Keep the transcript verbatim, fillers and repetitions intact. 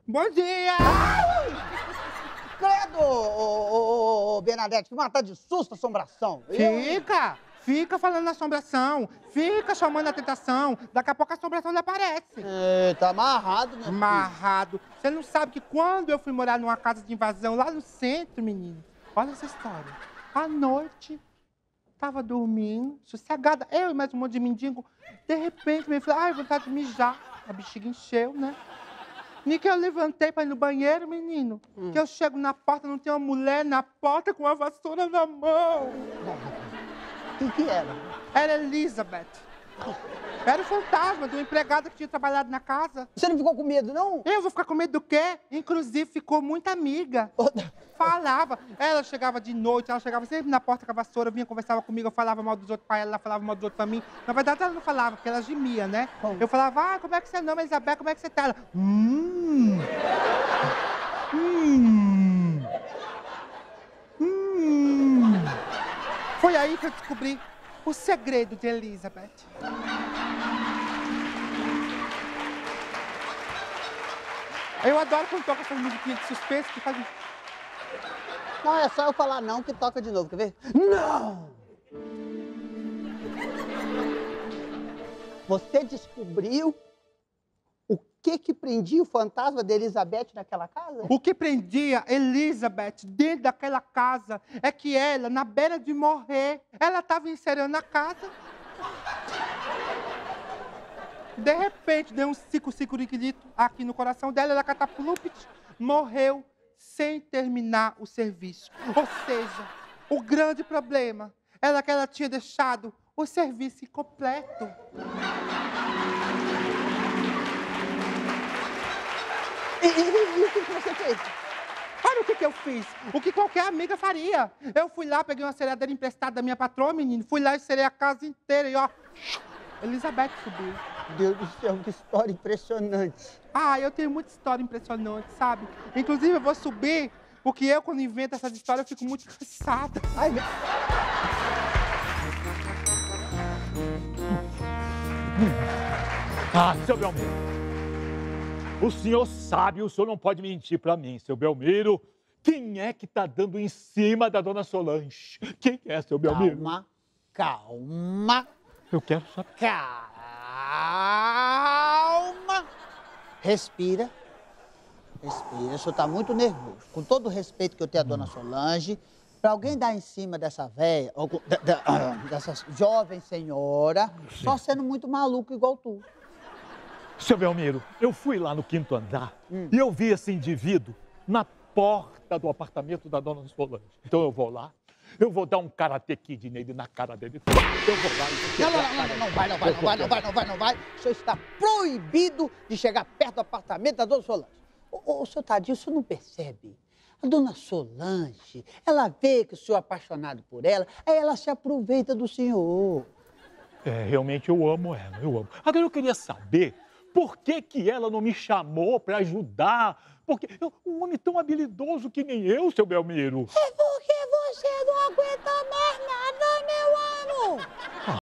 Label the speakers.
Speaker 1: Bom dia!
Speaker 2: Credo, ô, ô, ô, ô, Bernadette, que matar de susto, assombração. Eu, hein?
Speaker 1: Fica! Fica falando na assombração, fica chamando a tentação, daqui a pouco a assombração lhe aparece.
Speaker 2: É, tá amarrado, meu filho.
Speaker 1: Amarrado. Você não sabe que quando eu fui morar numa casa de invasão lá no centro, menino, olha essa história. À noite, tava dormindo, sossegada, eu e mais um monte de mendigo. De repente, me falei, ai, vontade de mijar. A bexiga encheu, né? Nem que eu levantei pra ir no banheiro, menino.
Speaker 2: Hum.
Speaker 1: Que eu chego na porta, não tem uma mulher na porta com uma vassoura na mão.
Speaker 2: O que que era?
Speaker 1: Era Elizabeth. Era o fantasma de uma empregada que tinha trabalhado na casa.
Speaker 2: Você não ficou com medo, não?
Speaker 1: Eu vou ficar com medo do quê? Inclusive, ficou muito amiga. Falava. Ela chegava de noite, ela chegava sempre na porta com a vassoura, vinha, conversava comigo, eu falava mal dos outros pra ela, ela falava mal dos outros pra mim. Na verdade, ela não falava, porque ela gemia, né?
Speaker 2: Como?
Speaker 1: Eu falava, ah, como é que você é nome, Elizabeth, como é que você tá? Ela, hum... Hum... Hum... Foi aí que eu descobri o segredo de Elizabeth. Eu adoro quando toca essas musiquinhas de suspense que fazem...
Speaker 2: Não, é só eu falar não que toca de novo, quer ver? Não! Você descobriu o que que prendia o fantasma de Elizabeth naquela casa?
Speaker 1: O que prendia Elizabeth dentro daquela casa é que ela, na beira de morrer, ela estava encerando a casa. De repente, deu um cico-cico-riquilito aqui no coração dela, ela catapulupit, morreu sem terminar o serviço. Ou seja, o grande problema era que ela tinha deixado o serviço incompleto.
Speaker 2: E, e- e o que que você fez?
Speaker 1: Olha o que, que eu fiz. O que qualquer amiga faria. Eu fui lá, peguei uma cereadeira emprestada da minha patroa, menino. Fui lá e serei a casa inteira e ó... Elizabeth subiu.
Speaker 2: Deus do céu, que história impressionante.
Speaker 1: Ah, eu tenho muita história impressionante, sabe? Inclusive, eu vou subir, porque eu, quando invento essas histórias, eu fico muito cansada.
Speaker 2: Ai, meu...
Speaker 3: Ah, seu Belmiro, o senhor sabe, o senhor não pode mentir pra mim, seu Belmiro. Quem é que tá dando em cima da dona Solange? Quem é, seu Belmiro?
Speaker 2: Calma, calma,
Speaker 3: Eu quero saber.
Speaker 2: calma. Respira, respira. O senhor tá muito nervoso. Com todo o respeito que eu tenho à dona Solange, para alguém dar em cima dessa velha, ou com- da- da- ah, dessa jovem senhora, só sendo muito maluco igual tu.
Speaker 3: Seu Belmiro, eu fui lá no quinto andar e eu vi esse indivíduo na porta do apartamento da dona Solange. Então eu vou lá, eu vou dar um karate kid nele na cara dele. Eu vou lá e vou
Speaker 2: Não,
Speaker 3: quebrar
Speaker 2: não,
Speaker 3: a
Speaker 2: não,
Speaker 3: cara
Speaker 2: não, não,
Speaker 3: dele.
Speaker 2: vai, não vai,
Speaker 3: Eu
Speaker 2: não
Speaker 3: vou
Speaker 2: vai, não vai,
Speaker 3: quebrar.
Speaker 2: não vai, não vai. O senhor está proibido de chegar perto do apartamento da dona Solange. Ô, ô, ô, senhor Tadinho, o senhor não percebe? A dona Solange, ela vê que o senhor é apaixonado por ela, aí ela se aproveita do senhor.
Speaker 3: É, realmente eu amo ela, eu amo. Agora eu queria saber por que que ela não me chamou para ajudar. Porque eu, um homem tão habilidoso que nem eu, seu Belmiro.
Speaker 2: É porque você não aguenta mais nada, meu amor.